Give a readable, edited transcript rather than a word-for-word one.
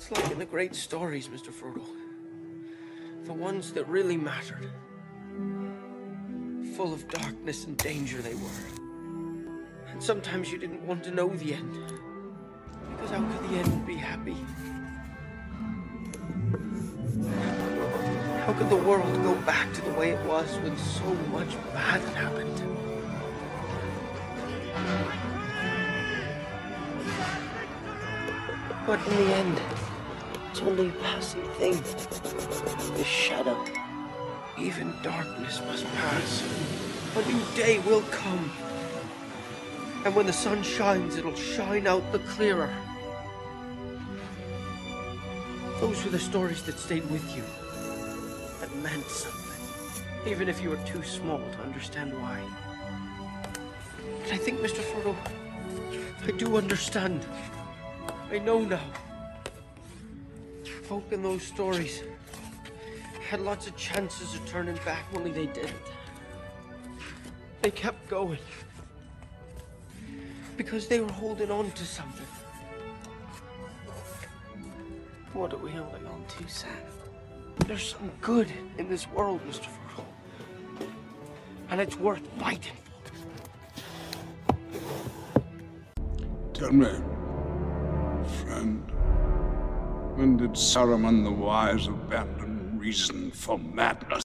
It's like in the great stories, Mr. Frodo. The ones that really mattered. Full of darkness and danger they were. And sometimes you didn't want to know the end. Because how could the end be happy? How could the world go back to the way it was when so much bad had happened? But in the end, it's only a passing thing. The shadow. Even darkness must pass. A new day will come. And when the sun shines, it'll shine out the clearer. Those were the stories that stayed with you. That meant something. Even if you were too small to understand why. But I think, Mr. Frodo, I do understand. I know now. Folk in those stories had lots of chances of turning back, only they didn't. They kept going. Because they were holding on to something. What are we holding on to, Sam? There's some good in this world, Mr. Frodo. And it's worth fighting for. Tell me, friend, when did Saruman the Wise abandon reason for madness?